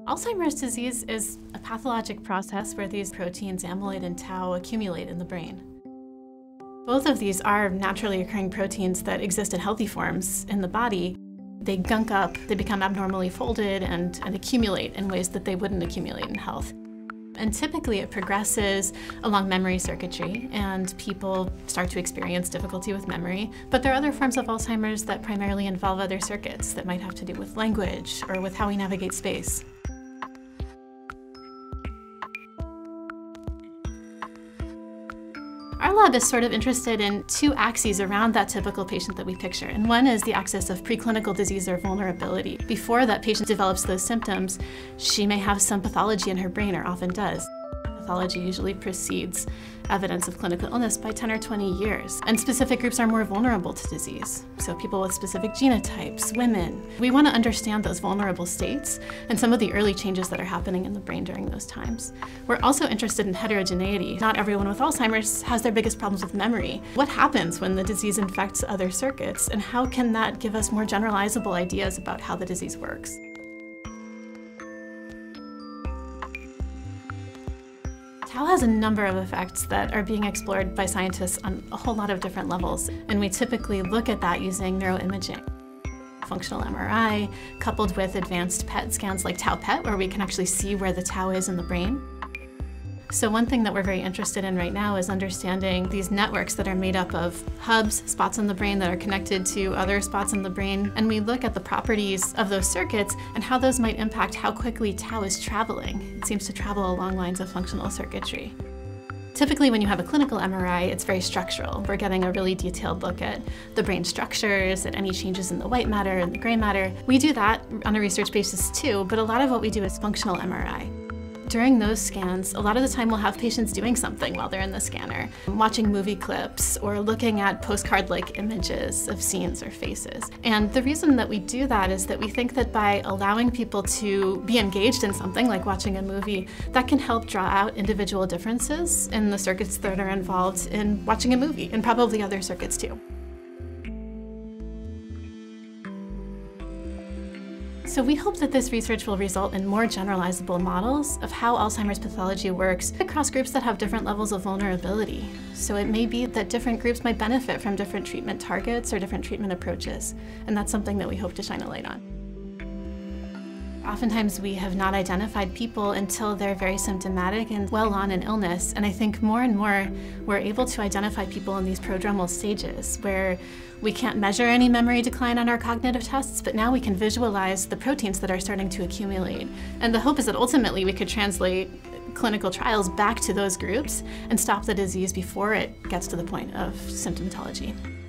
Alzheimer's disease is a pathologic process where these proteins, amyloid and tau, accumulate in the brain. Both of these are naturally occurring proteins that exist in healthy forms in the body. They gunk up, they become abnormally folded and accumulate in ways that they wouldn't accumulate in health. And typically it progresses along memory circuitry and people start to experience difficulty with memory. But there are other forms of Alzheimer's that primarily involve other circuits that might have to do with language or with how we navigate space. Our lab is sort of interested in two axes around that typical patient that we picture. And one is the axis of preclinical disease or vulnerability. Before that patient develops those symptoms, she may have some pathology in her brain, or often does. Pathology usually precedes evidence of clinical illness by 10 or 20 years. And specific groups are more vulnerable to disease. So people with specific genotypes, women. We want to understand those vulnerable states and some of the early changes that are happening in the brain during those times. We're also interested in heterogeneity. Not everyone with Alzheimer's has their biggest problems with memory. What happens when the disease infects other circuits, and how can that give us more generalizable ideas about how the disease works? Tau has a number of effects that are being explored by scientists on a whole lot of different levels, and we typically look at that using neuroimaging. Functional MRI, coupled with advanced PET scans like tau PET, where we can actually see where the tau is in the brain. So one thing that we're very interested in right now is understanding these networks that are made up of hubs, spots in the brain that are connected to other spots in the brain. And we look at the properties of those circuits and how those might impact how quickly tau is traveling. It seems to travel along lines of functional circuitry. Typically, when you have a clinical MRI, it's very structural. We're getting a really detailed look at the brain structures, at any changes in the white matter and the gray matter. We do that on a research basis too, but a lot of what we do is functional MRI. During those scans, a lot of the time we'll have patients doing something while they're in the scanner, watching movie clips or looking at postcard-like images of scenes or faces. And the reason that we do that is that we think that by allowing people to be engaged in something like watching a movie, that can help draw out individual differences in the circuits that are involved in watching a movie, and probably other circuits too. So we hope that this research will result in more generalizable models of how Alzheimer's pathology works across groups that have different levels of vulnerability. So it may be that different groups might benefit from different treatment targets or different treatment approaches, and that's something that we hope to shine a light on. Oftentimes we have not identified people until they're very symptomatic and well on in illness, and I think more and more we're able to identify people in these prodromal stages where we can't measure any memory decline on our cognitive tests, but now we can visualize the proteins that are starting to accumulate. And the hope is that ultimately we could translate clinical trials back to those groups and stop the disease before it gets to the point of symptomatology.